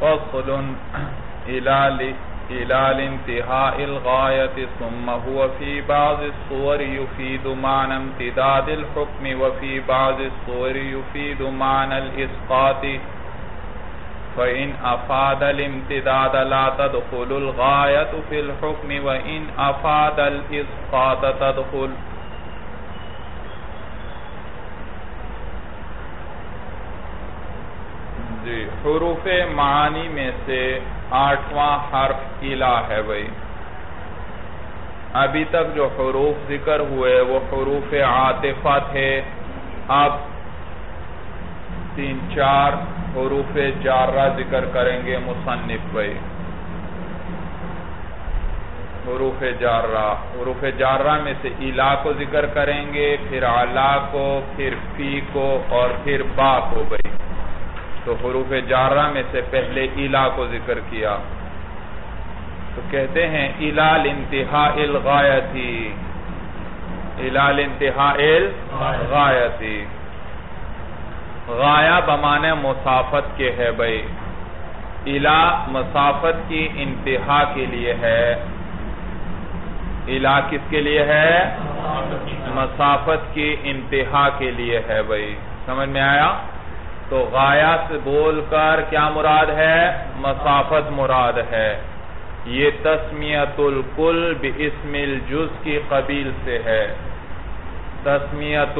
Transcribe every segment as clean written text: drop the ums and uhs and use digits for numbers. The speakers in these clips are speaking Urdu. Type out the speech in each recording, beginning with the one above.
فصل إلى الانتهاء الغاية ثم هو في بعض الصور يفيد معنى امتداد الحكم وفي بعض الصور يفيد معنى الإسقاط فإن أفاد الامتداد لا تدخل الغاية في الحكم وإن أفاد الإسقاط تدخل. حروف معانی میں سے 8واں حرف الا ہے بھائی. ابھی تک جو حروف ذکر ہوئے وہ حروف عاطفہ تھے. اب 3-4 حروف جارہ ذکر کریں گے مصنف بھائی. حروف جارہ میں سے الا کو ذکر کریں گے، پھر علا کو، پھر فی کو اور پھر با کو بھائی. تو حروف جارہ میں سے پہلے الا کو ذکر کیا تو کہتے ہیں الا الانتہاء الغایتی. الا الانتہاء الغایتی غایہ بمعنی مسافت کے ہے بھائی. الا مسافت کی انتہا کے لیے ہے. الا کس کے لیے ہے؟ مسافت کی انتہا کے لیے ہے بھائی. سمجھ میں آیا؟ تو غایہ سے بول کر کیا مراد ہے؟ مسافت مراد ہے. یہ تسمیت الکل باسم الجز کی قبیل سے ہے. تسمیت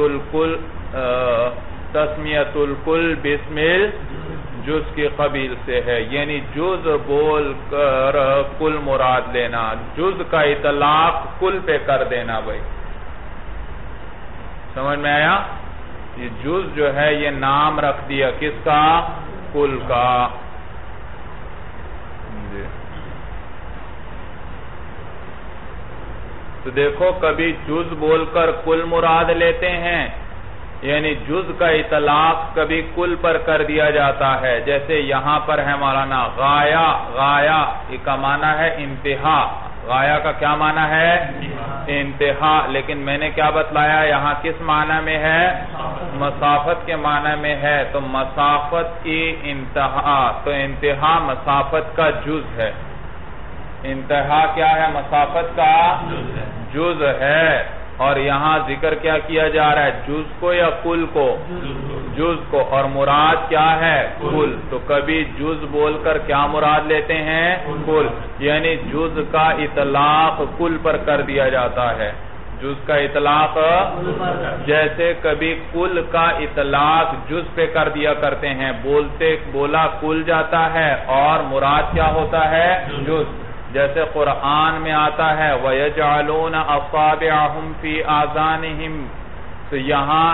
الکل باسم الجز کی قبیل سے ہے، یعنی جز بول کر کل مراد لینا، جز کا اطلاق کل پہ کر دینا بھائی. سمجھ میں آیا؟ یہ جز جو ہے یہ نام رکھ دیا کس کا؟ کل کا. تو دیکھو کبھی جز بول کر کل مراد لیتے ہیں، یعنی جز کا اطلاق کبھی کل پر کر دیا جاتا ہے. جیسے یہاں پر ہے مولانا غایہ یہ کا معنی ہے انتہا. غایہ کا کیا معنی ہے؟ انتہا. لیکن میں نے کیا بتلایا یہاں کس معنی میں ہے؟ مسافت کے معنی میں ہے. تو مسافت کی انتہا، تو انتہا مسافت کا جز ہے. انتہا کیا ہے؟ مسافت کا جز ہے. اور یہاں ذکر کیا کیا جا رہا ہے؟ جز کو یا کل کو؟ جز کو. اور مراد کیا ہے؟ کل. تو کبھی جز بول کر کیا مراد لیتے ہیں؟ کل. یعنی جز کا اطلاق کل پر کر دیا جاتا ہے. جز کا اطلاق جیسے کبھی کل کا اطلاق جز پہ کر دیا کرتے ہیں. بولا کل جاتا ہے اور مراد کیا ہوتا ہے؟ جز. جیسے قرآن میں آتا ہے وَيَجْعَلُونَ أَصَابِعَهُمْ فِي آذَانِهِمْ، تو یہاں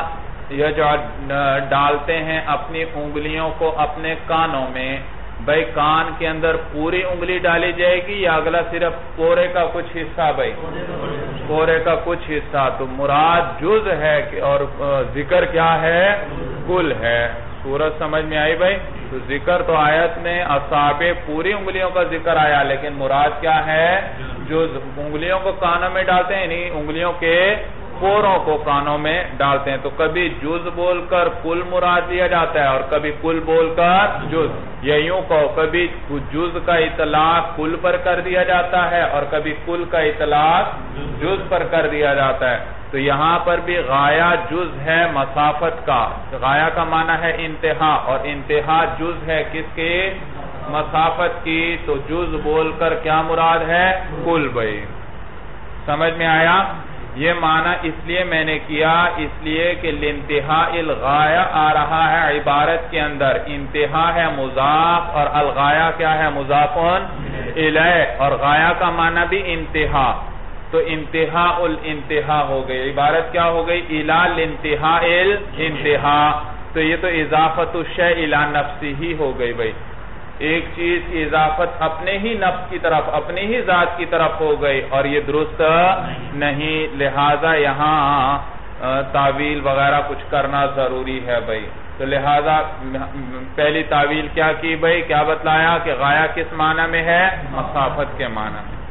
ڈالتے ہیں اپنی انگلیوں کو اپنے کانوں میں. بھائی کان کے اندر پوری انگلی ڈالی جائے گی یا اگلا صرف پورے کا کچھ حصہ؟ بھائی پورے کا کچھ حصہ. تو مراد جز ہے اور ذکر کیا ہے؟ کل ہے. سورت سمجھ میں آئی بھائی؟ تو ذکر تو آیت میں اصابع پوری انگلیوں کا ذکر آیا، لیکن مراد کیا ہے؟ جز. انگلیوں کو کانوں میں ڈالتے ہیں، نہیں انگلیوں کے پوروں کو کانوں میں ڈالتے ہیں. تو کبھی جز بول کر کل مراد لیا جاتا ہے اور کبھی کل بول کر جز. یا یوں کہو کبھی جز کا اطلاق کل پر کر دیا جاتا ہے اور کبھی کل کا اطلاق جز پر کر دیا جاتا ہے. تو یہاں پر بھی غایہ جز ہے مسافت کا. غایہ کا معنی ہے انتہا اور انتہا جز ہے کس کی؟ مسافت کی. تو جز بول کر کیا مراد ہے؟ کل بھائی. سمجھ میں آیا؟ یہ معنی اس لیے میں نے کیا اس لیے کہ الانتہاء الغایہ آ رہا ہے عبارت کے اندر. انتہا ہے مضاف اور الغایہ کیا ہے؟ مضاف الیہ. اور غایہ کا معنی بھی انتہا. تو انتہا الانتہا ہو گئی. عبارت کیا ہو گئی؟ الی الانتہاء الانتہا. تو یہ تو اضافت الشیء الی نفسہ ہی ہو گئی بھائی. ایک چیز کی اضافت اپنے ہی نفس کی طرف، اپنی ہی ذات کی طرف ہو گئی اور یہ درست نہیں. لہذا یہاں تعویل وغیرہ کچھ کرنا ضروری ہے بھائی. تو لہذا پہلی تعویل کیا کی بھائی؟ کیا بتلایا کہ غایہ کس معنی میں ہے؟ مسافت کے معنی میں.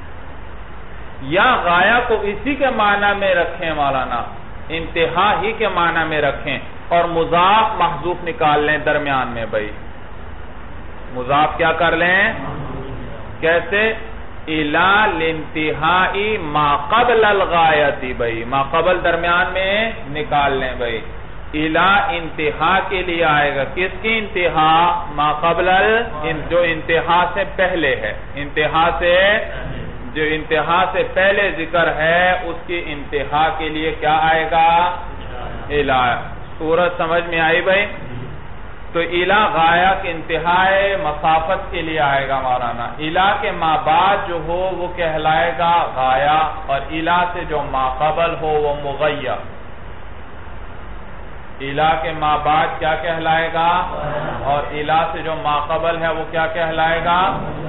یا غایہ کو اسی کے معنی میں رکھیں مولانا، انتہا ہی کے معنی میں رکھیں اور مضاف محذوف نکال لیں درمیان میں بھائی. مضاف کیا کر لیں؟ کیسے؟ اِلَى الْانْتِهَاءِ مَا قَبْلَ الْغَایَةِ بھئی ما قبل درمیان میں نکال لیں بھئی. اِلَى انتہا کے لیے آئے گا. کس کی انتہا؟ ما قبل جو انتہا سے پہلے ہے. جو انتہا سے پہلے ذکر ہے اس کی انتہا کے لیے کیا آئے گا؟ اِلَى. صورت سمجھ میں آئی بھئی؟ تو اِلَى غایہ کی انتہائے مسافت کے لیے آئے گا مولانا. اِلَى کے ما بعد جو ہو وہ کہلائے گا غایہ، اور اِلَى سے جو ما قبل ہو وہ مغیّہ. اِلَى کے ما بعد کیا کہلائے گا؟ اور اِلَى سے جو ما قبل ہے وہ کیا کہلائے گا؟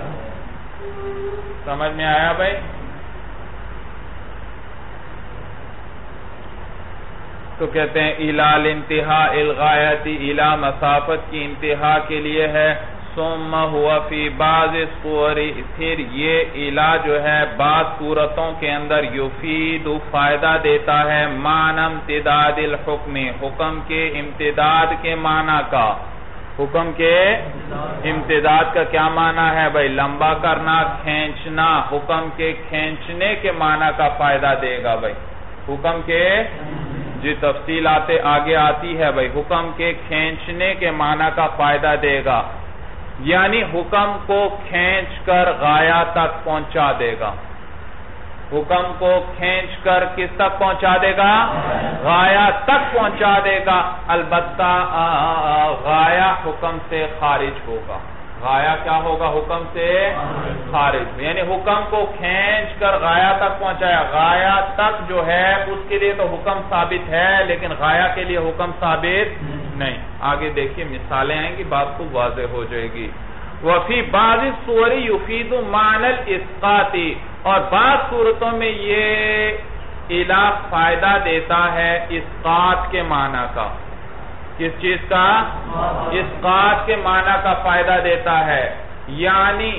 سمجھ میں آیا بھائی؟ تو کہتے ہیں اِلَى الْانْتِهَاءِ الْغَایَةِ اِلَى مسافت کی انتہا کے لیے ہے. ثُمَّ هُوَ فِي بَعْضِ الصُّوَرِ پھر یہ اِلَى جو ہے بعض صورتوں کے اندر یفید فائدہ دیتا ہے معنی امتداد الحکم حکم کے امتداد کے معنی کا. حکم کے امتداد کا کیا معنی ہے بھئی؟ لمبا کرنا، کھینچنا. حکم کے کھینچنے کے معنی کا فائدہ دے گا بھئی. حکم کے جی تفصیل آگے آتی ہے بھئی. حکم کے کھینچنے کے معنی کا فائدہ دے گا، یعنی حکم کو کھینچ کر غایہ تک پہنچا دے گا. حکم کو کھینچ کر کس تک پہنچا دے گا؟ غایہ تک پہنچا دے گا. البتہ غایہ حکم سے خارج ہوگا. غایہ کیا ہوگا؟ حکم سے خارج. یعنی حکم کو کھینچ کر غایہ تک پہنچایا. غایہ تک جو ہے اس کے لیے تو حکم ثابت ہے لیکن غایہ کے لیے حکم ثابت نہیں. آگے دیکھیے مثالیں آئیں گی، بات خوب واضح ہو جائے گی. وَفِي بَعْضِ الصُّوَرِ يُفِيدُ مَعْنَى الْإِسْقَاطِ اور بعض صورتوں میں یہ اِلَى فائدہ دیتا ہے اسقاط کے معنی کا. کس چیز کا؟ اسقاط کے معنی کا فائدہ دیتا ہے. یعنی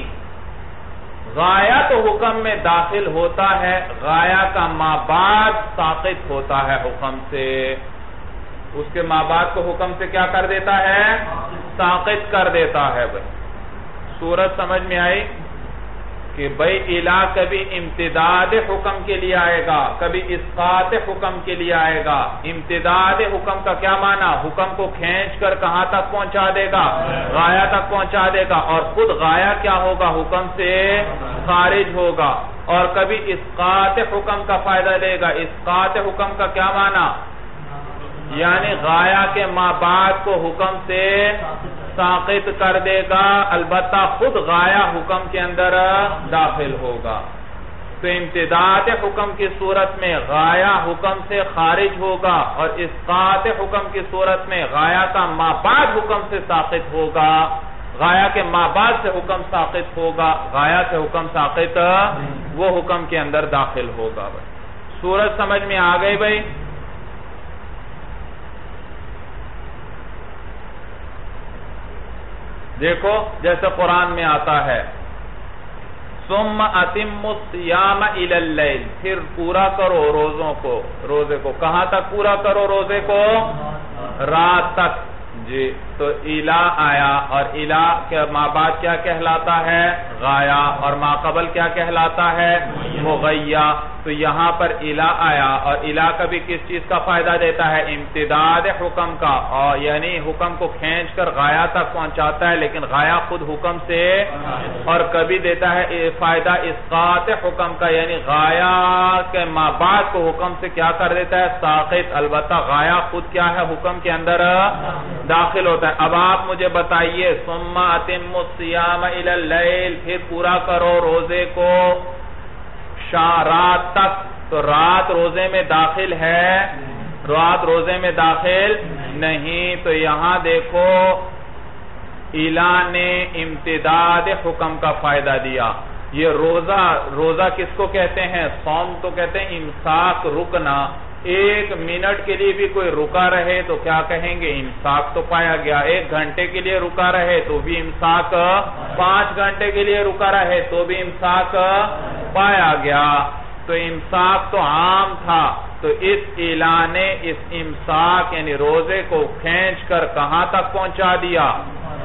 غایہ تو حکم میں داخل ہوتا ہے، غایہ کا ما بعد ساقط ہوتا ہے حکم سے. اس کے ما بعد کو حکم سے کیا کر دیتا ہے؟ ساقط کر دیتا ہے بھئی. صورت سمجھ میں آئی کہ بھئی اِلَى کبھی امتداد حکم کے لیے آئے گا، کبھی اسقاط حکم کے لیے آئے گا. امتداد حکم کا کیا معنی؟ حکم کو کھینچ کر کہاں تک پہنچا دے گا؟ غایہ تک پہنچا دے گا. اور خود غایہ کیا ہوگا؟ حکم سے خارج ہوگا. اور کبھی اسقاط حکم کا فائدہ دے گا. اسقاط حکم کا کیا معنی؟ یعنی غایہ کے ما بعد کو حکم سے ساقط کر دے گا، البتہ خود غایہ حکم کے اندر داخل ہوگا. تو امتداد حکم کی صورت میں غایہ حکم سے خارج ہوگا، اور اسقاط حکم کی صورت میں غایہ کا ما بعد حکم سے ساقط ہوگا. غایہ کے ما بعد سے حکم ساقط ہوگا، غایہ سے حکم ساقط وہ حکم کے اندر داخل ہوگا. صورت سمجھ میں آ گئی بھئی؟ دیکھو جیسے قرآن میں آتا ہے ثُمَّ أَتِمُّ الصِّيَامَ إِلَى اللَّيْلِ پھر پورا کرو روزے کو. کہاں تک پورا کرو روزے کو؟ رات تک. جی تو اِلَى آیا، اور اِلَى کے ما بعد کیا کہلاتا ہے؟ غایہ. اور ما قبل کیا کہلاتا ہے؟ مغیّہ. تو یہاں پر اِلَى آیا، اور اِلَى کبھی کس چیز کا فائدہ دیتا ہے؟ امتداد حکم کا. اور یعنی حکم کو کھینچ کر غایہ تک پہنچاتا ہے لیکن غایہ خود حکم سے. اور کبھی دیتا ہے فائدہ اسقاط حکم کا، یعنی غایہ کے ما بعد کو حکم سے کیا کر دیتا ہے؟ ساقط. البتہ غایہ خود کیا ہے؟ حکم کے اندر داخل ہوتا ہے. اب آپ مجھے بتائیے ثُمَّ أَتِمُّ الصِّيَامَ إِلَى اللَّيْلِ پھر پورا کرو روزے کو رات تک. تو رات روزے میں داخل ہے؟ رات روزے میں داخل نہیں. تو یہاں دیکھو اِلَى نے امتداد حکم کا فائدہ دیا. یہ روزہ کس کو کہتے ہیں؟ صوم تو کہتے ہیں امساک، رکنا. 1 منٹ کے لیے بھی کوئی رکا رہے تو کیا کہیں گے؟ امساک تو پایا گیا. 1 گھنٹے کے لیے رکا رہے تو بھی امساک. 5 گھنٹے کے لیے رکا رہے تو بھی امساک پایا گیا. تو امساک تو عام تھا. تو اس اِلَى نے اس امساک یعنی روزے کو کھینچ کر کہاں تک پہنچا دیا؟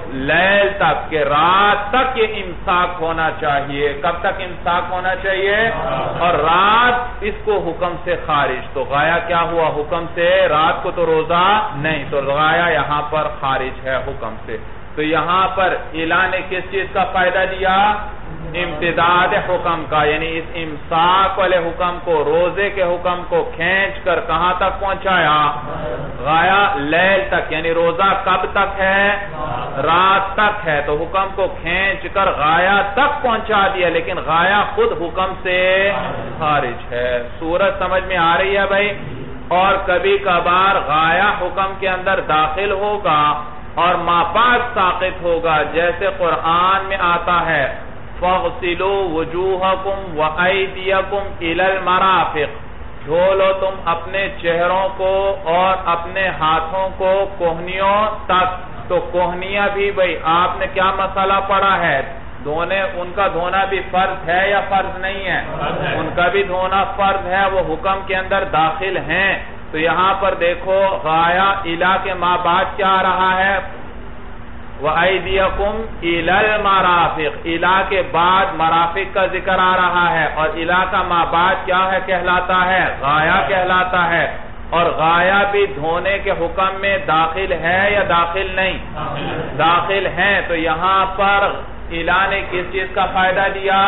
لیل تک کہ رات تک یہ امساک ہونا چاہیے. کب تک امساک ہونا چاہیے؟ اور رات اس کو حکم سے خارج. تو غایہ کیا ہوا حکم سے؟ رات کو تو روزہ نہیں، تو غایہ یہاں پر خارج ہے حکم سے. تو یہاں پر الہ نے کس چیز کا فائدہ دیا؟ امتداد حکم کا، یعنی اس امساک والے حکم کو، روزے کے حکم کو کھینچ کر کہاں تک پہنچایا؟ غایہ لیل تک، یعنی روزہ کب تک ہے؟ رات تک ہے. تو حکم کو کھینچ کر غایہ تک پہنچا دیا، لیکن غایہ خود حکم سے خارج ہے. صورت سمجھ میں آ رہی ہے بھائی؟ اور کبھی کبھار غایہ حکم کے اندر داخل ہوگا اور ما بعد ساقط ہوگا، جیسے قرآن میں آتا ہے فَاغْسِلُوا وُجُوهَكُمْ وَأَيْدِيَكُمْ إِلَى الْمَرَافِقِ. دھو لو تم اپنے چہروں کو اور اپنے ہاتھوں کو کوہنیوں تک. تو کوہنیاں بھی بھئی آپ نے کیا مسئلہ پڑھا ہے؟ ان کا دھونا بھی فرض ہے یا فرض نہیں ہے؟ ان کا بھی دھونا فرض ہے، وہ حکم کے اندر داخل ہیں. تو یہاں پر دیکھو غایہ الہ کے ما بعد کیا آ رہا ہے؟ وَأَيْدِيَكُمْ إِلَى الْمَرَافِقِ. الہ کے بعد مرافق کا ذکر آ رہا ہے، اور الہ کا ما بعد کیا ہے کہلاتا ہے؟ غایہ کہلاتا ہے. اور غایہ بھی دھونے کے حکم میں داخل ہے یا داخل نہیں؟ داخل ہیں. تو یہاں پر الہ نے کس چیز کا فائدہ دیا؟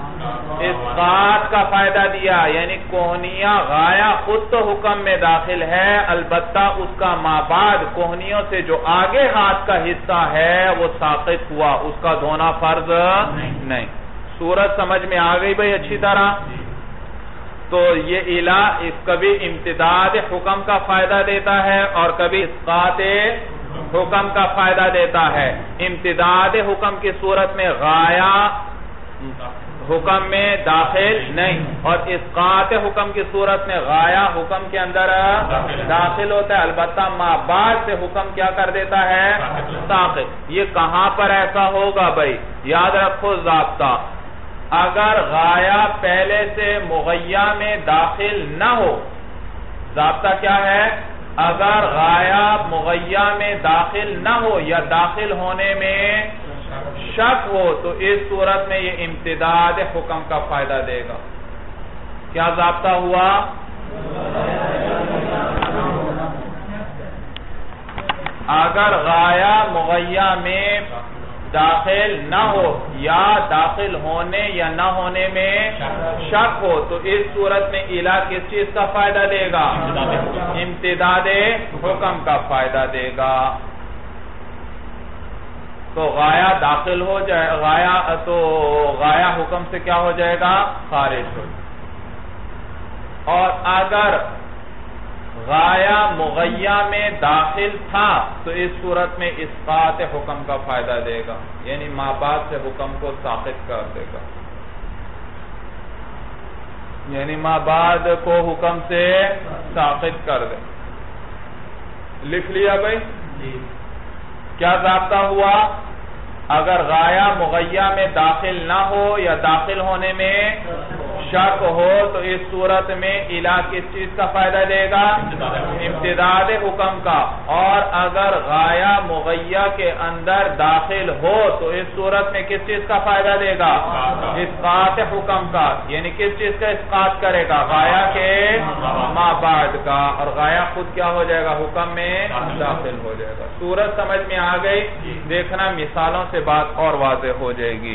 اسقاط کا فائدہ دیا، یعنی کوہنیاں غایہ خود تو حکم میں داخل ہے، البتہ اس کا ما بعد کوہنیوں سے جو آگے ہاتھ کا حصہ ہے وہ ساقط ہوا، اس کا دھونا فرض نہیں. صورت سمجھ میں آ گئی بھئی اچھی طرح؟ تو یہ الہ کبھی امتداد حکم کا فائدہ دیتا ہے اور کبھی اسقاط حکم کا فائدہ دیتا ہے. امتداد حکم کی صورت میں غایہ حکم میں داخل نہیں، اور اسقاط حکم کی صورت میں غایہ حکم کے اندر داخل ہوتا ہے، البتہ ما بعد سے حکم کیا کر دیتا ہے؟ ساقط. یہ کہاں پر ایسا ہوگا بھائی؟ یاد رکھو ضابطہ. اگر غایہ پہلے سے مغیّہ میں داخل نہ ہو، ضابطہ کیا ہے؟ اگر غایہ مغیّہ میں داخل نہ ہو یا داخل ہونے میں شک ہو تو اس صورت میں یہ امتداد حکم کا فائدہ دے گا. کیا ضابطہ ہوا؟ اگر غایہ مغیّہ میں داخل نہ ہو یا داخل ہونے یا نہ ہونے میں شک ہو تو اس صورت میں الہ کس چیز کا فائدہ دے گا؟ امتداد حکم کا فائدہ دے گا. تو غایہ داخل ہو جائے، غایہ حکم سے کیا ہو جائے گا؟ خارج ہو جائے. اور اگر غایہ مغیّہ میں داخل تھا تو اس صورت میں اسقاط حکم کا فائدہ دے گا، یعنی ما بعد سے حکم کو ساقط کر دے گا، یعنی ما بعد کو حکم سے ساقط کر دے. لکھ لیا بھائی؟ کیا ضابطہ ہوا؟ اگر غایہ مغیّہ میں داخل نہ ہو یا داخل ہونے میں شک ہو تو اس صورت میں الہ کس چیز کا فائدہ دے گا؟ امتداد حکم کا. اور اگر غایہ مغیّہ کے اندر داخل ہو تو اس صورت میں کس چیز کا فائدہ دے گا؟ اسقاط حکم کا. یعنی کس چیز کا اسقاط کرے گا؟ غایہ کے ما بعد کا. اور غایہ خود کیا ہو جائے گا؟ حکم میں داخل ہو جائے گا. صورت سمجھ میں آ گئی؟ دیکھنا مثالوں سے بات اور واضح ہو جائے گی.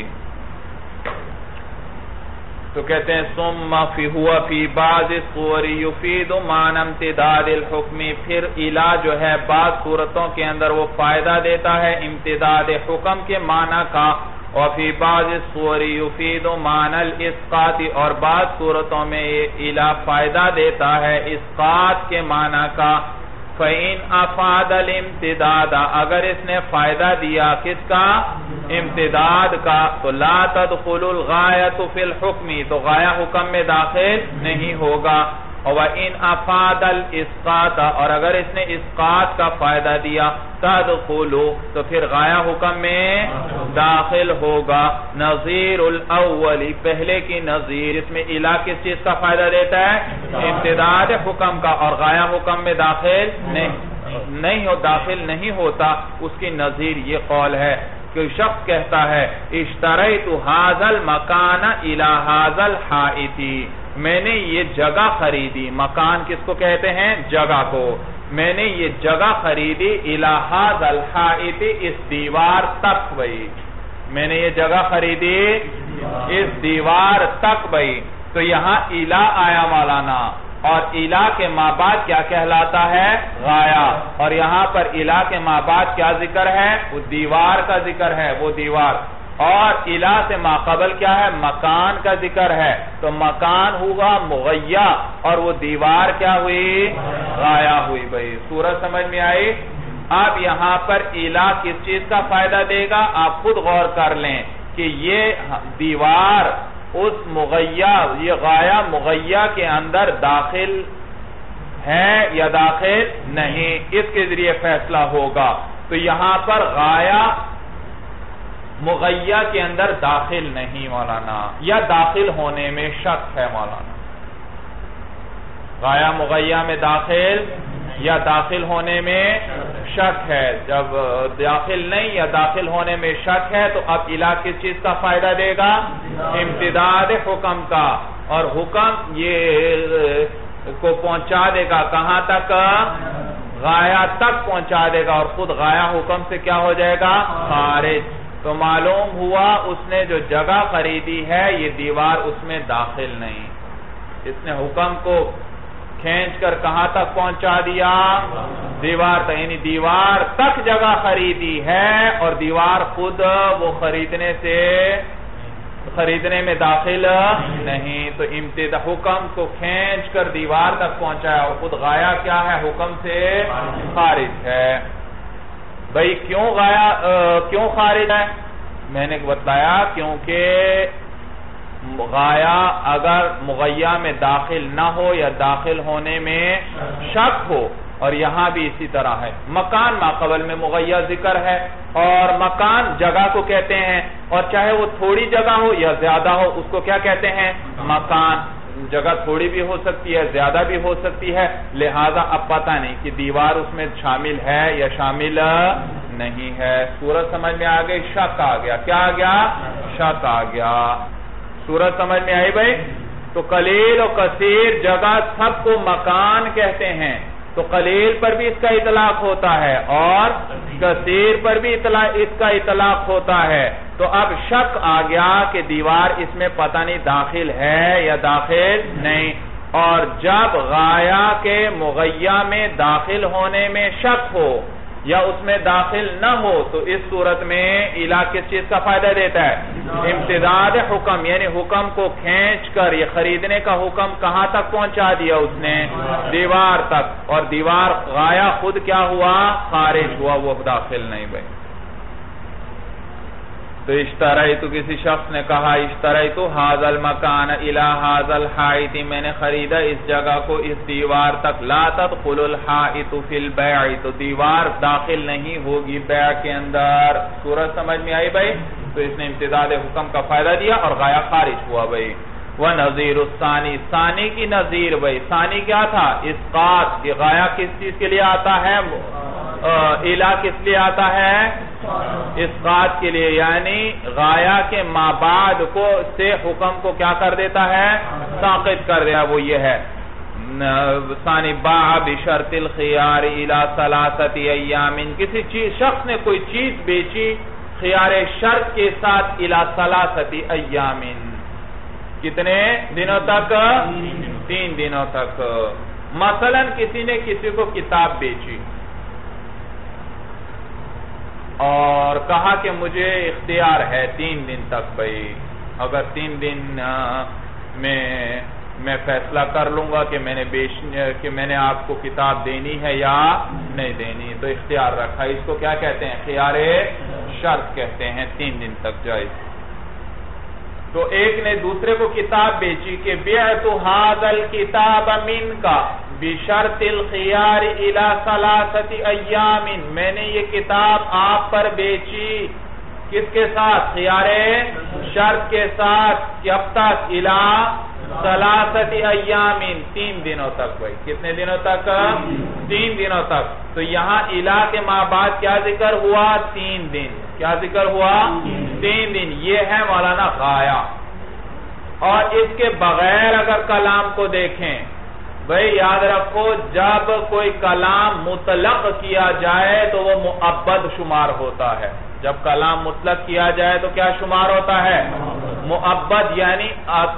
تو کہتے ہیں ثم ہوا فی بعض الصور یفید معنی امتداد الحکم. پھر الہ جو ہے بعض صورتوں کے اندر وہ فائدہ دیتا ہے امتداد حکم کے معنی کا، اور فی بعض الصور یفید معنی الاسقاط. اور بعض صورتوں میں یہ الہ فائدہ دیتا ہے اسقاط کے معنی کا. فَإِنْ أَفَادَ الْإِمْتِدَادَ. اگر اس نے فائدہ دیا کس کا؟ امتداد کا. تو لَا تَدْخُلُ الْغَایَةُ فِي الْحُکْمِ. تو غایہ حکم میں داخل نہیں ہوگا. وَإِنْ أَفَادَ الْإِسْقَاطَ. اور اگر اس نے اسقاط کا فائدہ دیا تَدْخُلُ تو پھر غایہ حکم میں داخل ہوگا. نظیر الاول. پہلے کی نظیر. اس میں الہ کس چیز کا فائدہ دیتا ہے؟ امتداد حکم کا. اور غایہ حکم میں داخل نہیں. داخل نہیں ہوتا، اس کی نظیر یہ قول ہے کہ شخص کہتا ہے اشتریت ھذا المکان الی ھذا الحائط، میں نے یہ جگہ خریدی، مکان کس کو کہتے ہیں؟ جگہ کو، میں نے یہ جگہ خریدی الی ھذا الحائط، اس دیوار تک بھئی، میں نے یہ جگہ خریدی اس دیوار تک بھئی۔ تو یہاں الی آیا مولانا، اور الی کے ما بعد کیا کہلاتا ہے؟ غایہ، اور یہاں پر الی کے ما بعد کیا ذکر ہے؟ وہ دیوار کا ذکر ہے، وہ دیوار، اور الی سے ما قبل کیا ہے؟ مکان کا ذکر ہے، تو مکان ہوگا مغیّہ اور وہ دیوار کیا ہوئی؟ غایہ ہوئی بھئی۔ سورج سمجھ میں آئی؟ اب یہاں پر الی کس چیز کا فائدہ دے گا؟ آپ خود غور کر لیں کہ یہ دیوار اس مغیّہ، یہ غایہ مغیّہ کے اندر داخل ہے یا داخل نہیں، اس کے ذریعے فیصلہ ہوگا۔ تو یہاں پر غایہ مغیّہ کے اندر داخل نہیں مولانا، یا داخل ہونے میں شک ہے مولانا، غایہ مغیّہ میں داخل یا داخل ہونے میں شک ہے۔ جب داخل نہیں یا داخل ہونے میں شک ہے تو اب الی کس چیز کا فائدہ دے گا؟ امتداد حکم کا، اور حکم یہ کو پہنچا دے گا کہاں تک؟ غایہ تک پہنچا دے گا، اور خود غایہ حکم سے کیا ہو جائے گا؟ خارج۔ تو معلوم ہوا اس نے جو جگہ خریدی ہے یہ دیوار اس میں داخل نہیں، اس نے حکم کو کھینچ کر کہاں تک پہنچا دیا؟ دیوار تک، یعنی دیوار تک جگہ خریدی ہے، اور دیوار خود وہ خریدنے میں داخل نہیں، تو حکم کو کھینچ کر دیوار تک پہنچایا، اور خود غایہ کیا ہے؟ حکم سے خارج ہے۔ بھئی کیوں خارج ہے؟ میں نے بتایا کیونکہ غایہ اگر مغیّہ میں داخل نہ ہو یا داخل ہونے میں شک ہو، اور یہاں بھی اسی طرح ہے، مکان ما قبل میں مغیّہ ذکر ہے، اور مکان جگہ کو کہتے ہیں، اور چاہے وہ تھوڑی جگہ ہو یا زیادہ ہو اس کو کیا کہتے ہیں؟ مکان۔ جگہ تھوڑی بھی ہو سکتی ہے، زیادہ بھی ہو سکتی ہے، لہذا اب پتہ نہیں کہ دیوار اس میں شامل ہے یا شامل نہیں ہے۔ سورج سمجھ میں آ گئی؟ شک آ گیا، کیا آ گیا؟ شک آ گیا۔ سورج سمجھ میں آئی بھئی؟ تو قلیل و کثیر جگہ سب کو مکان کہتے ہیں، تو قلیل پر بھی اس کا اطلاق ہوتا ہے اور کثیر پر بھی اس کا اطلاق ہوتا ہے۔ تو اب شک آ گیا کہ دیوار اس میں پتہ نہیں داخل ہے یا داخل نہیں، اور جب غایہ کے مغیّہ میں داخل ہونے میں شک ہو یا اس میں داخل نہ ہو تو اس صورت میں الی کس چیز کا فائدہ دیتا ہے؟ امتداد حکم، یعنی حکم کو کھینچ کر یہ خریدنے کا حکم کہاں تک پہنچا دیا اس نے؟ دیوار تک، اور دیوار غایہ خود کیا ہوا؟ خارج ہوا، وہ داخل نہیں بھئی۔ تو اشتریت، کسی شخص نے کہا اشتریت ھذا المکان الی ھذا الحائط، میں نے خریدا اس جگہ کو اس دیوار تک، لا تدخل الحائط فی البیع، تو دیوار داخل نہیں ہوگی بیع کے اندر۔ سورج سمجھ میں آئی بھئی؟ تو اس نے امتداد حکم کا فائدہ دیا اور غایہ خارج ہوا بھئی۔ وَنَظِيرُ الثَّانِي، ثانی کی نظیر بھئی، ثانی کیا تھا؟ اسقاط، یہ غایہ کس چیز کے لیے آتا ہے؟ الی کس لیے آتا ہے؟ اسقاط کے لیے، یعنی غایہ کے ما بعد کو سے حکم کو کیا کر دیتا ہے؟ ساقط کر دیا، وہ یہ ہے ثانی باع بشرط الخيار الى 3 ایام، کسی شخص نے کوئی چیز بیچی خیار شرط کے ساتھ الى 3 ایام، کتنے دنوں تک؟ 3 دنوں تک۔ مثلا کسی نے کسی کو کتاب بیچی اور کہا کہ مجھے اختیار ہے 3 دن تک بھئی، اگر 3 دن میں فیصلہ کر لوں گا کہ میں نے آپ کو کتاب دینی ہے یا نہیں دینی، تو اختیار رکھا، اس کو کیا کہتے ہیں؟ خیار شرط کہتے ہیں، 3 دن تک جائز۔ تو ایک نے دوسرے کو کتاب بیچی کہ بعت ھذا الکتاب منک بشرط الخيار الى 3 ایام، میں نے یہ کتاب آپ پر بیچی، کس کے ساتھ؟ خیار شرط کے ساتھ، کب تک؟ الى ثلاثت ایام 3 دنوں تک بھائی. کتنے دنوں تک؟ 3 دنوں تک. تو یہاں الہ کے ماں بعد کیا ذکر ہوا؟ 3 دن. کیا ذکر ہوا؟ 3 دن. یہ ہے مولانا غایہ. اور اس کے بغیر اگر کلام کو دیکھیں بھئی یاد رکھو جب کوئی کلام مطلق کیا جائے تو وہ مؤبد شمار ہوتا ہے. جب کلام مطلق کیا جائے تو کیا شمار ہوتا ہے؟ مؤبد یعنی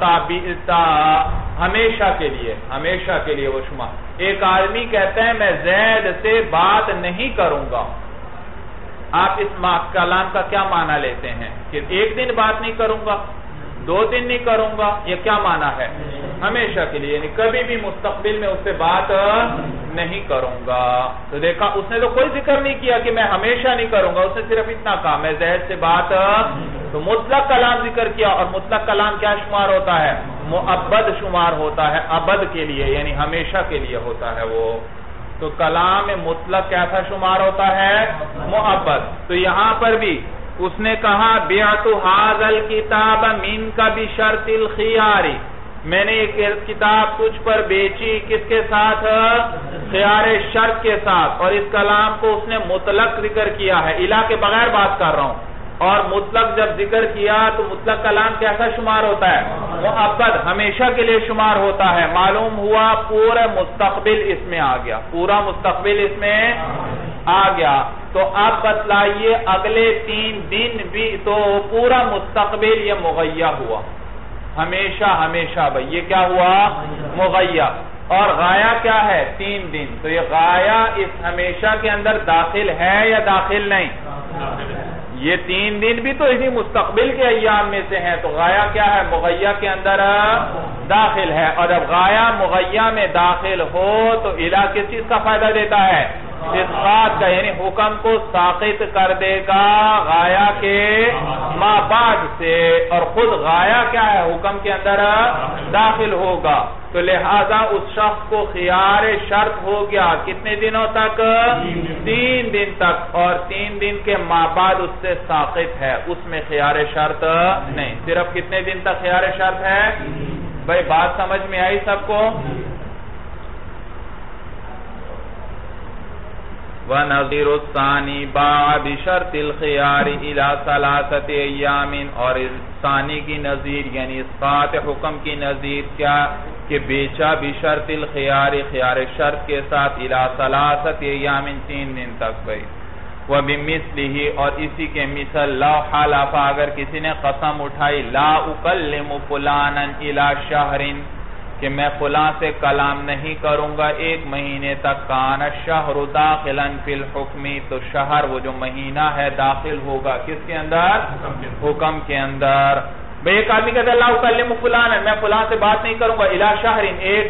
ہمیشہ کے لیے. ہمیشہ کے لیے وہ شمار. ایک آدمی کہتا ہے میں زید سے بات نہیں کروں گا. آپ اس کلام کا کیا معنی لیتے ہیں؟ کہ 1 دن بات نہیں کروں گا، 2 دن نہیں کروں گا. یہ کیا معنی ہے؟ ہمیشہ کے لیے، یعنی کبھی بھی مستقبل میں اس سے بات نہیں کروں گا. تو دیکھا اس نے تو کوئی ذکر نہیں کیا کہ میں ہمیشہ نہیں کروں گا. اس نے صرف اتنا کہا میں زید سے بات. تو مطلق کلام ذکر کیا. اور مطلق کلام کیا شمار ہوتا ہے؟ مؤبد شمار ہوتا ہے. ابد کے لیے یعنی ہمیشہ کے لیے ہوتا ہے وہ. تو کلام مطلق کیسا شمار ہوتا ہے؟ مؤبد. تو یہاں پر بھی اس نے کہا بیعت ھذا الکتاب منک بشرط الخیار. میں نے ایک کتاب تجھ پر بیچی کس کے ساتھ؟ خیار شرط کے ساتھ. اور اس کلام کو اس نے مطلق ذکر کیا ہے. الہ کے بغیر بات کر رہا ہوں. اور مطلق جب ذکر کیا تو مطلق کلام کیسا شمار ہوتا ہے؟ مؤبد ہمیشہ کے لیے شمار ہوتا ہے. معلوم ہوا پورا مستقبل اس میں آ گیا. پورا مستقبل اس میں آ گیا. تو اب بتلائیے اگلے 3 دن بھی تو پورا مستقبل یہ مغیّہ ہوا. ہمیشہ ہمیشہ بھئی یہ کیا ہوا؟ مغیّہ. اور غایہ کیا ہے؟ 3 دن. تو یہ غایہ اس ہمیشہ کے اندر داخل ہے یا داخل نہیں؟ یہ 3 دن بھی تو اسی مستقبل کے ایام میں سے ہیں. تو غایہ کیا ہے؟ مغیّہ کے اندر داخل ہے. اور جب غایہ مغیّہ میں داخل ہو تو الہ کس چیز کا فائدہ دیتا ہے؟ اسقاط کا، یعنی حکم کو ساقط کر دے گا غایہ کے ما بعد سے. اور خود غایہ کیا ہے؟ حکم کے اندر داخل ہوگا. تو لہذا اس شخص کو خیار شرط ہو گیا. کتنے دنوں تک؟ 3 دن تک. اور 3 دن کے ما بعد اس سے ساقط ہے. اس میں خیار شرط نہیں. صرف کتنے دن تک خیار شرط ہے؟ بھئی بات سمجھ میں آئی سب کو؟ وَنَظِرُ الثَّانِي بَاعَ بِشَرْطِ الْخِيَارِ إِلَى 3 أَيَّامٍ. اور ثانی کی نظیر یعنی اسقاط حکم کی نظیر کیا؟ کہ بیچا بشرط الخیار خیار شرط کے ساتھ إِلَى 3 أَيَّامٍ 3 دن تک بھئی. وَبِمِثْلِهِ اور اسی کے مثل لَوْ حَلَفَ اگر کسی نے قسم اٹھائی لَا أُكَلِّمُ فُلَانًا إِلَى شَهْرٍ کہ میں فلاں سے کلام نہیں کروں گا 1 مہینے تک. کان الشہر داخلا فی الحکم. تو شہر وہ جو مہینہ ہے داخل ہوگا کس کے اندر؟ حکم کے اندر. بھئی ایک آدمی کہتا ہے لا اکلم فلانا میں فلاں سے بات نہیں کروں گا الی شہر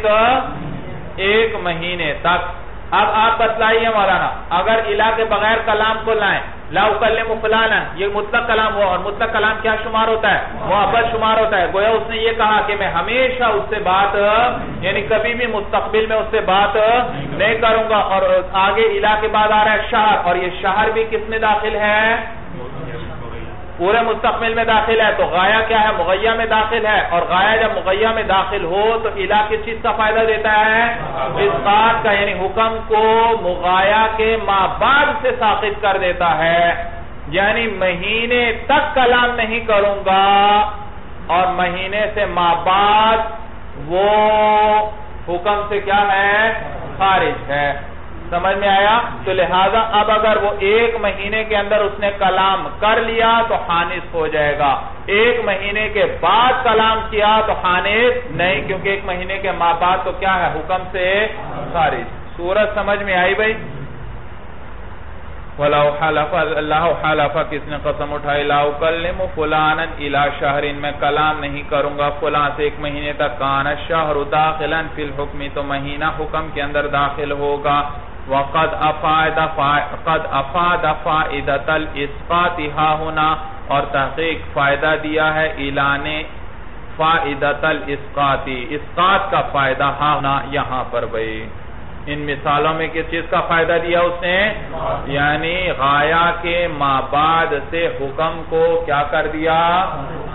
1 مہینے تک. اب آپ بتلائیے مولانا اگر الہ کے بغیر کلام کو لائیں لا اکلم فلانا یہ مطلق کلام ہوا. اور مطلق کلام کیا شمار ہوتا ہے؟ مؤبد شمار ہوتا ہے. گویا اس نے یہ کہا کہ میں ہمیشہ اس سے بات یعنی کبھی بھی مستقبل میں اس سے بات نہیں کروں گا. اور آگے الہ کے بعد آ رہا ہے شہر. اور یہ شہر بھی کس میں داخل ہے؟ پورے مستقبل میں داخل ہے. تو غایہ کیا ہے؟ مغیّہ میں داخل ہے. اور غایہ جب مغیّہ میں داخل ہو تو الہ کس چیز کا فائدہ دیتا ہے؟ اسقاط کا، یعنی حکم کو مغایہ کے ما بعد سے ساقط کر دیتا ہے. یعنی مہینے تک کلام نہیں کروں گا اور مہینے سے ما بعد وہ حکم سے کیا ہے؟ خارج ہے. سمجھ میں آیا؟ تو لہذا اب اگر وہ 1 مہینے کے اندر اس نے کلام کر لیا تو خانص ہو جائے گا. 1 مہینے کے بعد کلام کیا تو خانص نہیں، کیونکہ 1 مہینے کے ما بعد تو کیا ہے؟ حکم سے خارج. سورت سمجھ میں آئی بھئی؟ وَلَوْ حَلَفَ اللہ حَلَفَ کس نے قسم اٹھائی لَا أُكَلِّمُ فُلَانًا إِلَى شَهْرٍ میں کلام نہیں کروں گا فلاں سے 1 مہینے تک. کَانَ الشَّهْرُ دَاخِلًا فِي الْحُكْمِ تو مہینہ حکم کے اندر داخل ہوگا. وَقَدْ أَفَادَ فَائِدَةَ الْإِسْقَاطِ ہا ہونا اور تحقیق فائدہ دیا ہے الہ نے فَائِدَةَ الْإِسْقَاطِ اسقاط کا فائدہ ہا ہونا یہاں پر بھئی. ان مثالوں میں کس چیز کا فائدہ دیا اس نے؟ یعنی غایہ کے ما بعد سے حکم کو کیا کر دیا؟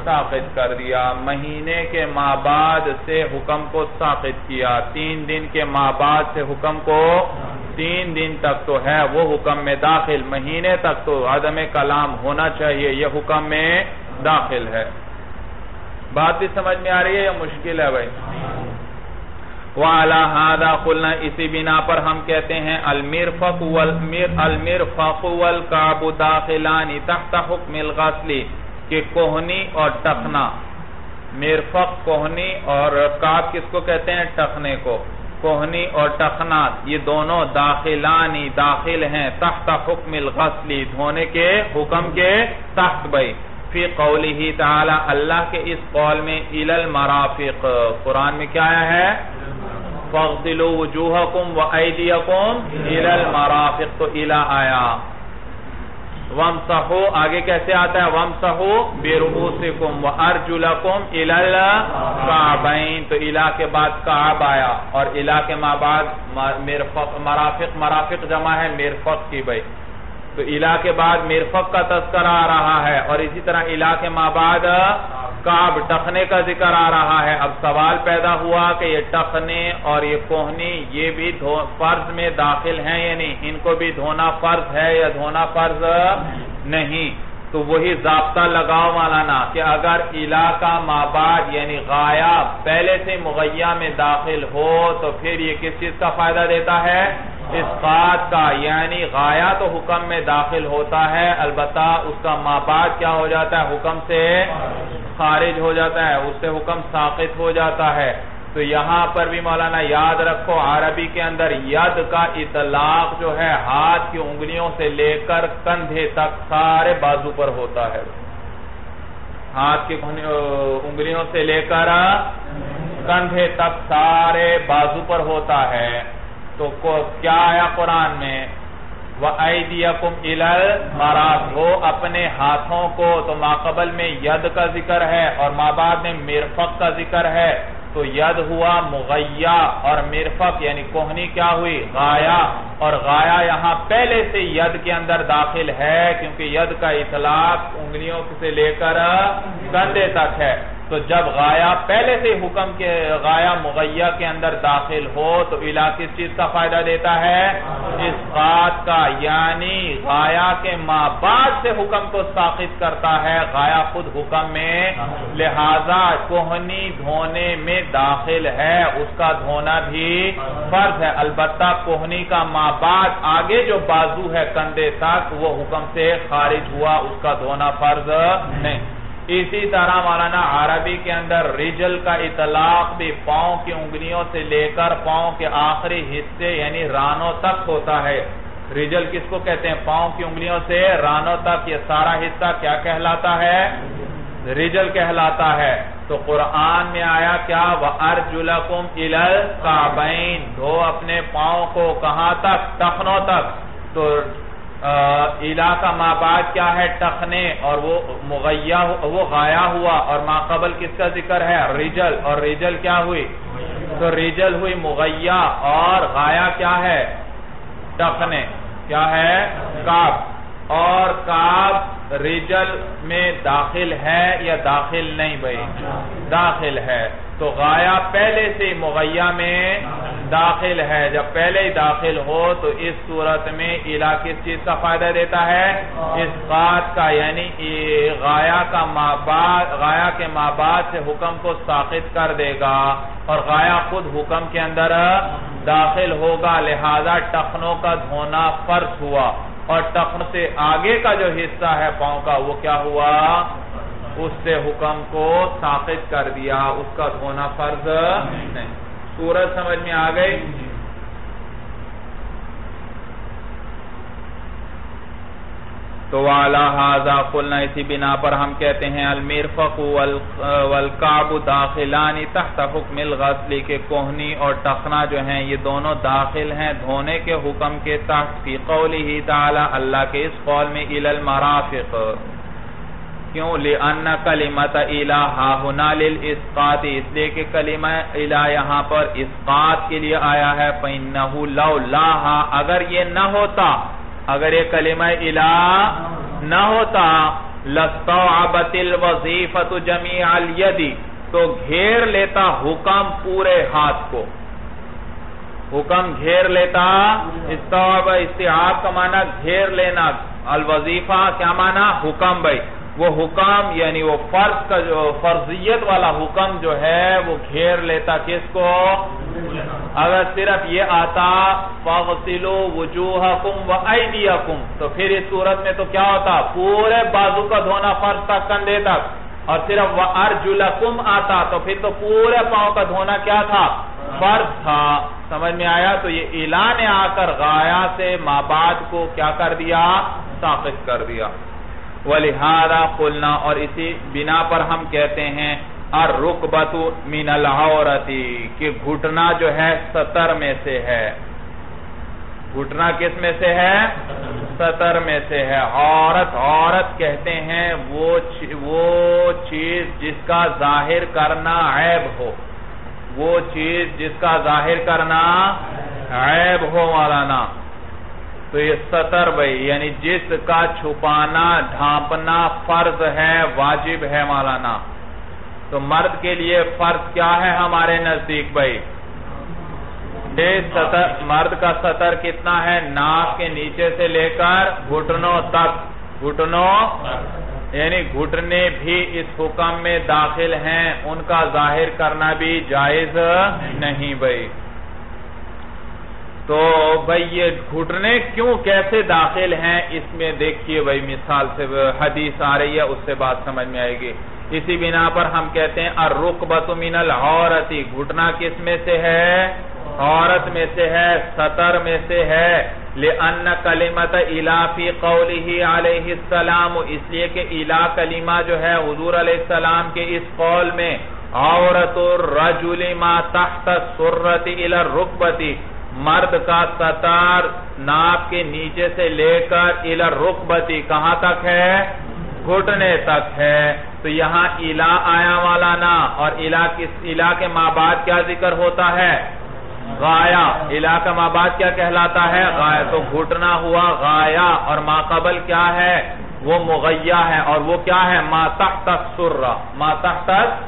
ساقط کر دیا، مہینے کے مابعد سے حکم کو ساقط کیا، 3 دن کے مابعد سے حکم کو 3 دن تک تو ہے وہ حکم میں داخل، مہینے تک تو عدم کلام ہونا چاہیے، یہ حکم میں داخل ہے۔ بات بھی سمجھ میں آ رہی ہے یا مشکل ہے بھائی؟ وَعَلَى هَذَا قُلْنَا، اسی بنا پر ہم کہتے ہیں المرفق والکعب داخلان تحت حکم الغسل، کہ کوہنی اور ٹخنا، مرفق کوہنی اور کعب کس کو کہتے ہیں؟ ٹخنے کو، کوہنی اور ٹخنا یہ دونوں داخلانی داخل ہیں تحت حکم الغسل، دھونے کے حکم کے تحت بھائی، فی قولہ تعالی، اللہ کے اس قول میں الی المرافق، قرآن میں کیا آیا ہے؟ فاغسلوا وجوہکم وایدیکم الی المرافق، تو الی آیا۔ وامسحوا آگے کیسے آتا ہے؟ وامسحوا برؤوسکم وارجلکم الی الکعبین، تو الی کے بعد کعب آیا، اور الی کے بعد مرافق جمع ہے مرفق کی بھائی، تو الی کے بعد مرفق کا تذکرہ آ رہا ہے، اور اسی طرح الی کے بعد کعب ٹخنے کا ذکر آ رہا ہے۔ اب سوال پیدا ہوا کہ یہ ٹخنے اور یہ کوہنی یہ بھی فرض میں داخل ہیں یا نہیں، ان کو بھی دھونا فرض ہے یا دھونا فرض نہیں؟ تو وہی ضابطہ لگاؤ مولانا کہ اگر الی کا مابعد یعنی غایہ پہلے سے مغیہ میں داخل ہو تو پھر یہ کس چیز کا فائدہ دیتا ہے؟ اسقاط کا، یعنی غایہ تو حکم میں داخل ہوتا ہے، البتہ اس کا مابعد کیا ہو جاتا ہے؟ حکم سے خارج ہو جاتا ہے، اس سے حکم ساقط ہو جاتا ہے۔ تو یہاں پر بھی مولانا یاد رکھو، عربی کے اندر ید کا اطلاق جو ہے ہاتھ کی انگلیوں سے لے کر کندھے تک سارے بازو پر ہوتا ہے، ہاتھ کی انگلیوں سے لے کر کندھے تک سارے بازو پر ہوتا ہے۔ تو کیا آیا قرآن میں؟ وَأَيْدِيَكُمْ إِلَى الْمَرَافِقِ، ہو اپنے ہاتھوں کو، تو ماقبل میں ید کا ذکر ہے اور مابعد میں مرفق کا ذکر ہے، تو ید ہوا مغیہ اور مرفق یعنی کوہنی کیا ہوئی؟ غایہ، اور غایہ یہاں پہلے سے ید کے اندر داخل ہے کیونکہ ید کا اطلاق انگلیوں سے لے کر کندھے تک ہے۔ تو جب غایہ پہلے سے حکم کے غایہ مغیہ کے اندر داخل ہو تو الی کس چیز کا فائدہ دیتا ہے؟ اسقاط کا، یعنی غایہ کے مابعد سے حکم کو ساقط کرتا ہے، غایہ خود حکم میں، لہذا کوہنی دھونے میں داخل ہے، اس کا دھونا بھی فرض ہے، البتہ کوہنی کا مابعد آگے جو بازو ہے کندھے تک وہ حکم سے خارج ہوا، اس کا دھونا فرض نہیں۔ اسی طرح مولانا عربی کے اندر رجل کا اطلاق بھی پاؤں کی انگلیوں سے لے کر پاؤں کے آخری حصے یعنی رانوں تک ہوتا ہے۔ رجل کس کو کہتے ہیں؟ پاؤں کی انگلیوں سے رانوں تک، یہ سارا حصہ کیا کہلاتا ہے؟ رجل کہلاتا ہے۔ تو قرآن میں آیا کیا؟ وَأَرْجُلَكُمْ إِلَى الْكَعْبَيْنِ، دھو اپنے پاؤں کو کہاں تک؟ ٹخنوں تک۔ تو الی کا مابعد کیا ہے؟ ٹخنے، اور وہ مغیہ وہ غایہ ہوا، اور ماقبل کس کا ذکر ہے؟ رجل، اور رجل کیا ہوئی؟ تو رجل ہوئی مغیہ، اور غایہ کیا ہے؟ ٹخنے، کیا ہے؟ کعب، اور کعب رجل میں داخل ہے یا داخل نہیں بھائی؟ داخل ہے، تو غایہ پہلے سے مغیہ میں داخل ہے، جب پہلے ہی داخل ہو تو اس صورت میں الی کس چیز کا فائدہ دیتا ہے؟ اسقاط کا، یعنی غایہ کے مابعد سے حکم کو ساقط کر دے گا، اور غایہ خود حکم کے اندر داخل ہوگا، لہذا ٹخنوں کا دھونا فرض ہوا، اور ٹخن سے آگے کا جو حصہ ہے پاؤں کا وہ کیا ہوا؟ اس سے حکم کو ساقط کر دیا، اس کا دھونا فرض نہیں۔ سورج سمجھ میں آ گئی؟ تو وَعَلَى هَذَا قُلْنَا، اسی بنا پر ہم کہتے ہیں المرفق والکعب داخلان تحت حکم الغسل، کے کوہنی اور ٹخنا جو ہیں یہ دونوں داخل ہیں دھونے کے حکم کے تحت، فی قولہ تعالی، اللہ کے اس قول میں الی المرافق، کیوں؟ لِأَنَّ کلمۃ الی ہاہنا للاسقاط، اس لیے کہ کلمہ الی یہاں پر اسقاط کے لیے آیا ہے، فَإِنَّهُ لَوْلَاهَا، اگر یہ نہ ہوتا، اگر یہ کلمہ الہ نہ ہوتا لَاسْتَوْعَبَتِ الْوَظِيفَةُ جَمِيعَ الْيَدِ، تو گھیر لیتا حکم پورے ہاتھ کو، حکم گھیر لیتا. استوعب استیعاب کا معنی گھیر لینا، الوظیفہ کیا معنی؟ حکم. بھائی وہ حکم یعنی وہ فرض کا جو فرضیت والا حکم جو ہے وہ گھیر لیتا کس کو؟ اگر صرف یہ آتا فَاغْسِلُوا وُجُوهَكُمْ وَأَيْدِيَكُمْ تو پھر اس صورت میں تو کیا ہوتا؟ پورے بازو کا دھونا فرض تک، کندھے تک. اور صرف وَأَرْجُلَكُمْ آتا تو پھر تو پورے پاؤں کا دھونا کیا تھا؟ فرض تھا. سمجھ میں آیا؟ تو یہ الا نے آ کر غایا سے ما بعد کو کیا کر دیا؟ ساقط کر دیا. وَلِهَذَا قُلْنَا، اور اسی بنا پر ہم کہتے ہیں الرُّكْبَةُ مِنَ الْعَوْرَةِ کہ گھٹنا جو ہے سطر میں سے ہے. گھٹنا کس میں سے ہے؟ سطر میں سے ہے. عورت کہتے ہیں وہ چیز جس کا ظاہر کرنا عیب ہو، وہ چیز جس کا ظاہر کرنا عیب ہو مولانا. تو یہ سطر بھائی یعنی جس کا چھپانا ڈھانپنا فرض ہے، واجب ہے مولانا. تو مرد کے لیے فرض کیا ہے ہمارے نزدیک بھائی؟ مرد کا سطر کتنا ہے؟ ناک کے نیچے سے لے کر گھٹنوں تک. گھٹنوں یعنی گھٹنے بھی اس حکم میں داخل ہیں، ان کا ظاہر کرنا بھی جائز نہیں بھائی. تو بھائی یہ گھٹنے کیوں کیسے داخل ہیں اس میں دیکھیے بھائی، مثال سے حدیث آ رہی ہے، اس سے بات سمجھ میں آئے گی. اسی بنا پر ہم کہتے ہیں الرُّكْبَةُ مِنَ الْعَوْرَةِ گھٹنا کس میں سے ہے؟ عورت میں سے ہے، سطر میں سے ہے. لِأَنَّ كَلِمَةَ إِلَى فِي قَوْلِهِ عَلَيْهِ السَّلَامُ اس لیے کہ الہ کلمہ جو ہے حضور علیہ السلام کے اس قول میں عورت الرجل ما تحت السرۃ الى الرکبۃ مرد کا سطر ناک کے نیچے سے لے کر الى الرکبۃ کہاں تک ہے؟ گھٹنے تک ہے. تو یہاں الہ آیا مولانا، اور الہ کے ما بعد کیا ذکر ہوتا ہے؟ غایا. الہ کا ما بعد کیا کہلاتا ہے؟ غایا. تو گھٹنا ہوا غایا اور ما قبل کیا ہے؟ وہ مغیہ ہے. اور وہ کیا ہے؟ ما تحت السرہ. ما تحت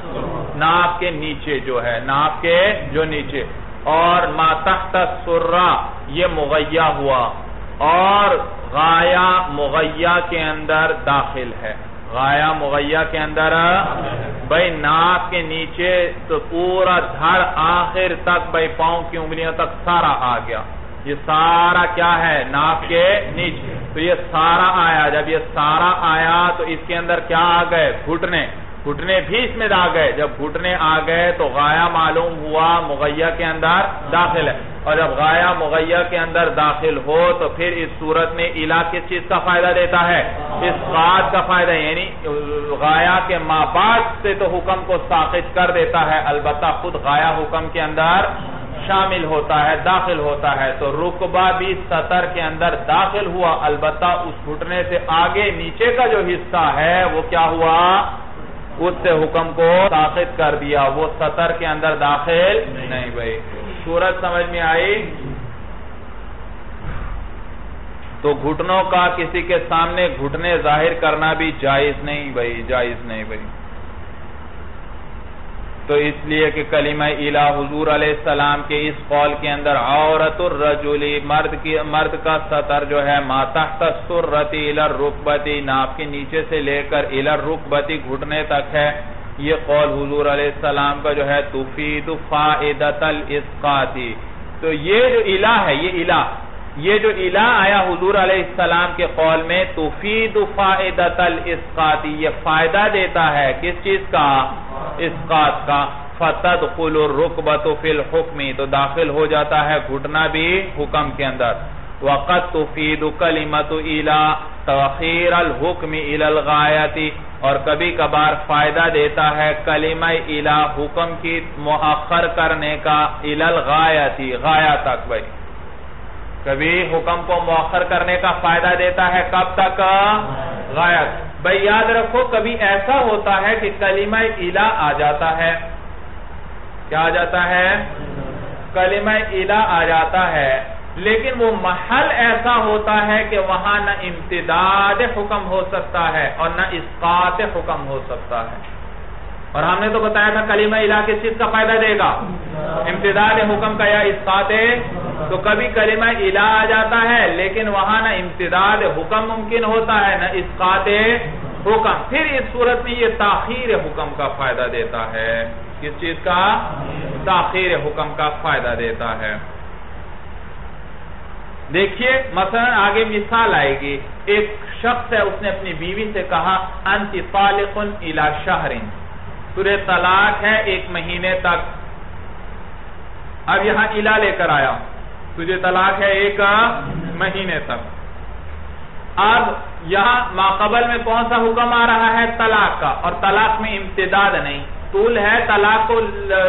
ناک کے نیچے جو ہے، ناک کے جو نیچے. اور ما تحت السرہ یہ مغیہ ہوا، اور غایا مغیہ کے اندر داخل ہے. غایا مغیہ کے اندر بھائی ناک کے نیچے تو پورا دھڑ آخر تک بھائی پاؤں کی انگلیوں تک سارا آ گیا. یہ سارا کیا ہے؟ ناک کے نیچے. تو یہ سارا آیا. جب یہ سارا آیا تو اس کے اندر کیا آ گئے؟ گھٹنے. گھٹنے بھی اس میں آ گئے. جب گھٹنے آ گئے تو غایا معلوم ہوا مغیہ کے اندر داخل ہے. اور جب غایا مغیہ کے اندر داخل ہو تو پھر اس صورت میں الہ کس چیز کا فائدہ دیتا ہے؟ اسقاط کا فائدہ. یعنی غایا کے ما بعد سے تو حکم کو ساقط کر دیتا ہے، البتہ خود غایا حکم کے اندر شامل ہوتا ہے، داخل ہوتا ہے. تو رکبہ بھی سطر کے اندر داخل ہوا، البتہ اس گھٹنے سے آگے نیچے کا جو حصہ ہے وہ کیا ہوا؟ اس سے حکم کو ساقط کر دیا، وہ سطر کے اندر داخل نہیں بھائی. صورت سمجھ میں آئی؟ تو گھٹنوں کا کسی کے سامنے گھٹنے ظاہر کرنا بھی جائز نہیں بھائی، جائز نہیں بھائی. تو اس لیے کہ کلمہ الہ حضور علیہ السلام کے اس قول کے اندر عورت الرجل مرد کا سطر جو ہے ما تحت السرۃ الى الرکبۃ ناک کے نیچے سے لے کر الى الرکبۃ گھٹنے تک ہے. یہ قول حضور علیہ السلام کا جو ہے تفید فائدۃ الاسقاط. تو یہ جو الہ ہے، یہ جو الہ آیا حضور علیہ السلام کے قول میں تفید فائدۃ الاسقاط یہ فائدہ دیتا ہے کس چیز کا؟ اسقاط کا. فتدخل الرکبۃ فی الحکم تو داخل ہو جاتا ہے گھٹنا بھی حکم کے اندر. وقد تفید کلمۃ الہ تأخیر الحکم الی الغایۃ اور کبھی کبھار فائدہ دیتا ہے کلمہ الہ حکم کی مؤخر کرنے کا الی الغایۃ غایہ تک بھائی. کبھی حکم کو مؤخر کرنے کا فائدہ دیتا ہے کب تک؟ غایت. بھائی یاد رکھو کبھی ایسا ہوتا ہے کہ کلمہ الہ آ جاتا ہے. کیا آ جاتا ہے؟ کلمہ الہ آ جاتا ہے لیکن وہ محل ایسا ہوتا ہے کہ وہاں نہ امتداد حکم ہو سکتا ہے اور نہ اسقاط حکم ہو سکتا ہے. اور ہم نے تو بتایا تھا کلمہ الہ کس چیز کا فائدہ دے گا؟ امتداد حکم کا یا اسقاط. تو کبھی کلمہ الہ آ جاتا ہے لیکن وہاں نہ امتداد حکم ممکن ہوتا ہے نہ اسقاط حکم. پھر اس صورت میں یہ تاخیر حکم کا فائدہ دیتا ہے. کس چیز کا؟ تاخیر حکم کا فائدہ دیتا ہے. دیکھیے مثلا آگے مثال آئے گی. ایک شخص ہے, اس نے اپنی بیوی سے کہا انت طالق الی شہر. سورہ طلاق ہے 1 مہینے تک. اب یہاں الی لے کر آیا, تجھے طلاق ہے 1 مہینے تک. اب یہاں ماقبل میں کون سا حکم آ رہا ہے؟ طلاق کا. اور طلاق میں امتداد نہیں, طول ہے. طلاق کو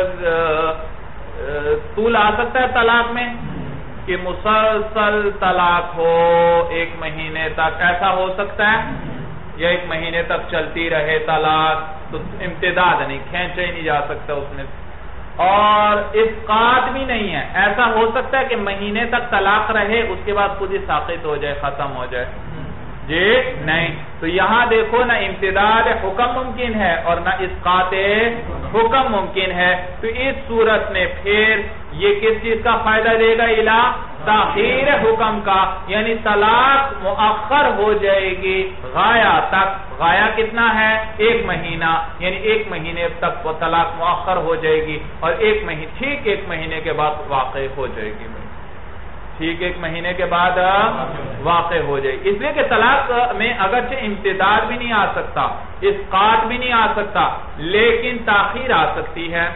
طول آ سکتا ہے طلاق میں کہ مسلسل طلاق ہو 1 مہینے تک, ایسا ہو سکتا ہے, یا 1 مہینے تک چلتی رہے طلاق, تو امتداد نہیں, کھینچا ہی نہیں جا سکتا اس میں. اور اسقاط بھی نہیں ہے, ایسا ہو سکتا ہے کہ مہینے تک طلاق رہے اس کے بعد خود ہی ساقط ہو جائے, ختم ہو جائے. جی نہیں. تو یہاں دیکھو نہ امتداد حکم ممکن ہے اور نہ اسقاط حکم ممکن ہے. تو اس صورت میں پھر یہ کس چیز کا فائدہ دے گا؟ الہ تاخیر حکم کا, یعنی طلاق مؤخر ہو جائے گی غایہ تک. غایہ کتنا ہے؟ 1 مہینہ, یعنی 1 مہینے تک وہ طلاق مؤخر ہو جائے گی اور ٹھیک 1 مہینے کے بعد واقع ہو جائے گی. ٹھیک 1 مہینے کے بعد واقع ہو جائے گی. اس لیے کہ طلاق میں اگرچہ امتداد بھی نہیں آ سکتا, اسقاط بھی نہیں آ سکتا, لیکن تاخیر آ سکتی ہے.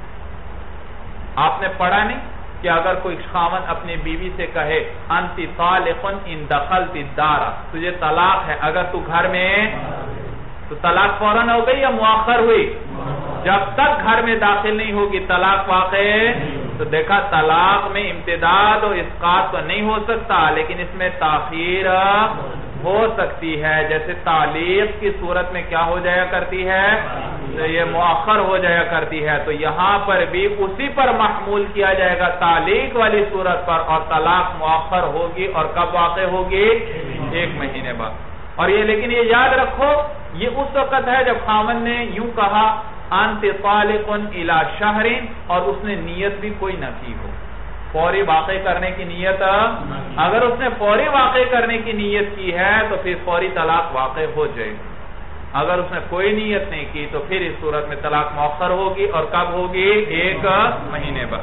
آپ نے پڑھا نہیں کہ اگر کوئی خاوند اپنی بیوی سے کہے انت طالق ان دخلت الدار, تجھے طلاق ہے اگر تو گھر میں, تو طلاق فوراً ہو گئی یا مؤخر ہوئی؟ جب تک گھر میں داخل نہیں ہوگی طلاق واقع. تو دیکھا طلاق میں امتداد اور اسقاط تو نہیں ہو سکتا, لیکن اس میں تاخیر ہو سکتی ہے. جیسے تعلیق کی صورت میں کیا ہو جایا کرتی ہے؟ تو یہ مؤخر ہو جایا کرتی ہے. تو یہاں پر بھی اسی پر محمول کیا جائے گا, تعلیق والی صورت پر, اور طلاق مؤخر ہوگی. اور کب واقع ہوگی؟ 1 مہینے بعد. اور یہ لیکن یہ یاد رکھو, یہ اس وقت ہے جب خاوند نے یوں کہا انت طالق الی شہر, اور اس نے نیت بھی کوئی نہ کی ہو, فوری واقع کرنے کی نیت. اگر اس نے فوری واقع کرنے کی نیت کی ہے تو پھر فوری طلاق واقع ہو جائے گی. اگر اس نے کوئی نیت نہیں کی تو پھر اس صورت میں طلاق مؤخر ہوگی. اور کب ہوگی؟ 1 مہینے بعد.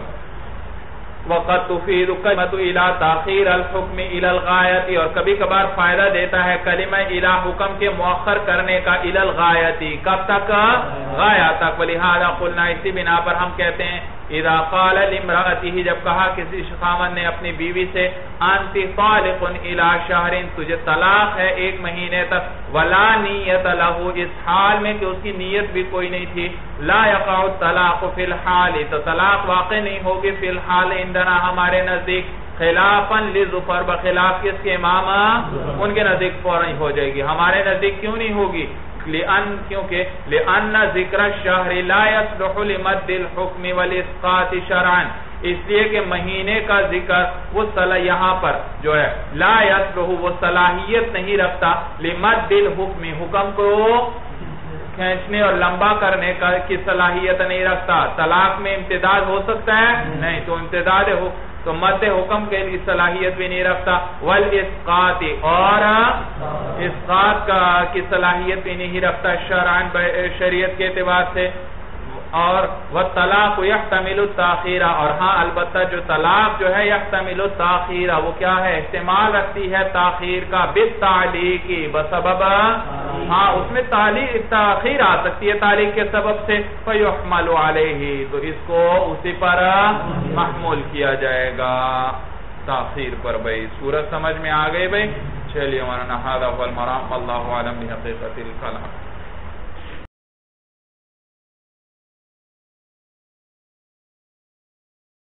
وقد تفید کلمۃ الہ تاخیر الحکم الی الغایۃ, اور کبھی کبھار فائدہ دیتا ہے کلمہ الہ حکم کے مؤخر کرنے کا الی الغایۃ, کب تک؟ غایہ تک. ولہذا قلنا, اسی بنا پر ہم کہتے ہیں اذا قال لامرأته, جب کہا کسی خاوند نے اپنی بیوی سے انت طالق الی شہر, تجھے طلاق ہے 1 مہینے تک, ولا نیت له, اس حال میں کہ اس کی نیت بھی کوئی نہیں تھی, لا یقع الطلاق فی الحال, تو طلاق واقع نہیں ہوگی فی الحال عندنا, ہمارے نزدیک, خلافا للظفر, بخلاف کس کے؟ امام, ان کے نزدیک فوراً ہو جائے گی. ہمارے نزدیک کیوں نہیں ہوگی؟ کیونکہ لأن ذکر الشہر لا يصلح لمد الحکم والاسقاط شرعا, اس لیے کہ مہینے کا ذکر وہ یہاں پر جو ہے لا يصلح, وہ صلاحیت نہیں رکھتا لمد الحکم, حکم کو کھینچنے اور لمبا کرنے کی صلاحیت نہیں رکھتا. طلاق میں امتداد ہو سکتا ہے؟ نہیں. تو امتداد ہو تو مد حکم کے لیے صلاحیت بھی نہیں رکھتا. والاسقاط, اور اسقاط کی صلاحیت بھی نہیں رکھتا شرعاً, شریعت کے اعتبار سے. اور والطلاق یحتمل التاخیر, اور ہاں البتہ جو طلاق جو ہے یحتمل التاخیر, وہ کیا ہے؟ احتمال رکھتی ہے تاخیر کا, بالتعلیق, بسبب, ہاں اس میں تاخیر آ سکتی ہے تعلیق کے سبب سے. فیحمل علیہ, تو اس کو اسی پر محمول کیا جائے گا, تاخیر پر. بھئی صورت سمجھ میں آ گئی بھئی؟ چلیے مولانا, ھذا هو المرام, واللہ اعلم بحقیقت الکلام.